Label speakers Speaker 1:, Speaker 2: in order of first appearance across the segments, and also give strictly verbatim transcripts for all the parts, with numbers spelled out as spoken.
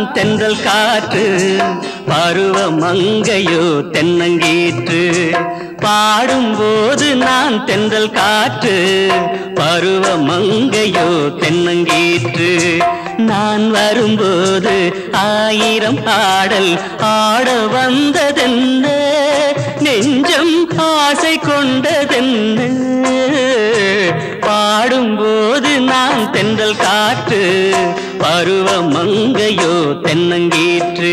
Speaker 1: தென்றல் காற்று பருவ மங்கையோ தென்னங்கீற்று பாடும்போது நான் தென்றல் காற்று பருவ மங்கையோ தென்னங்கீற்று நான் வரும்போது ஆயிரம் ஆடல் ஆட வந்ததென்ன நெஞ்சம் ஆசை கொண்டதென்ன பாடும்போது நான் தென்றல் காற்று பருவ மங்கையோ தென்னங்கீற்று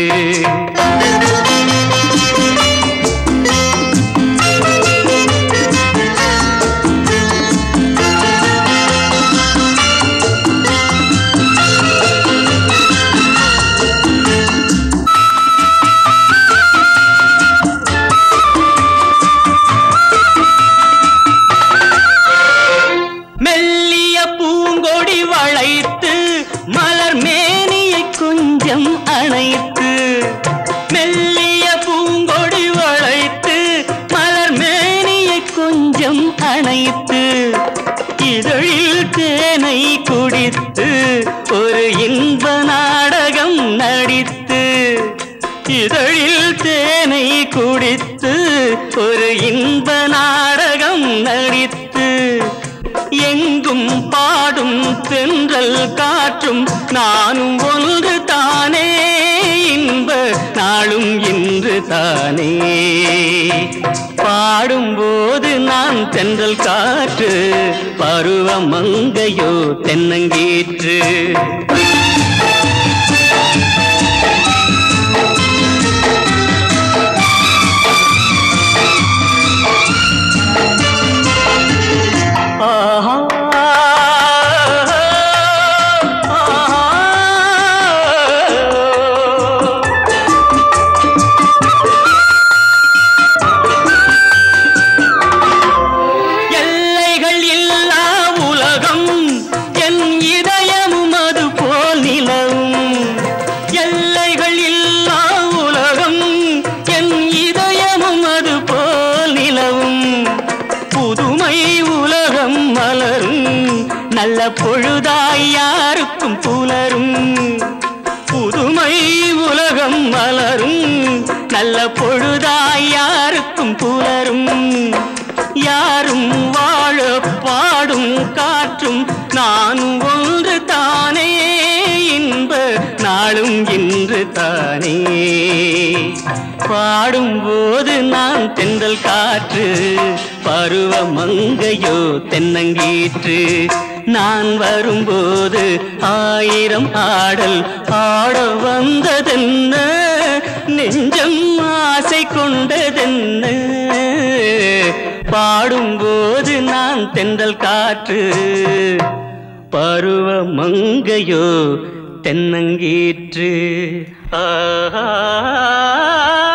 Speaker 1: அணைத்து மெல்லிய பூங்கொடி வளைத்து மலர் மேனியை கொஞ்சம் அணைத்து இதழில் தேனை குடித்து ஒரு இன்ப நாடகம் நடித்து இதழில் தேனை குடித்து ஒரு இன்ப நாடகம் நடித்து எங்கும் பாடும் தென்றல் காற்றும் நானும் ஒன்று தானே இன்ப நாளும் இன்று தானே பாடும்போது நான் தென்றல் காற்று பருவ மங்கையோ தென்னங்கீற்று நல்ல பொழுதாய் யாருக்கும் புலரும் புதுமை உலகம் மலரும் நல்ல பொழுதாய் யாருக்கும் புலரும் யாரும் வாழ பாடும் காற்றும் நானும் ஒன்று தானே இன்ப நாளும் இன்று தானே பாடும்போது நான் தென்றல் காற்று பருவ மங்கையோ தென்னங்கீற்று நான் வரும்போது ஆயிரம் ஆடல் ஆட வந்ததென்ன நெஞ்சம் ஆசை கொண்டதென்ன பாடும்போது நான் தென்றல் காற்று பருவ மங்கையோ தென்னங்கீற்று ஆ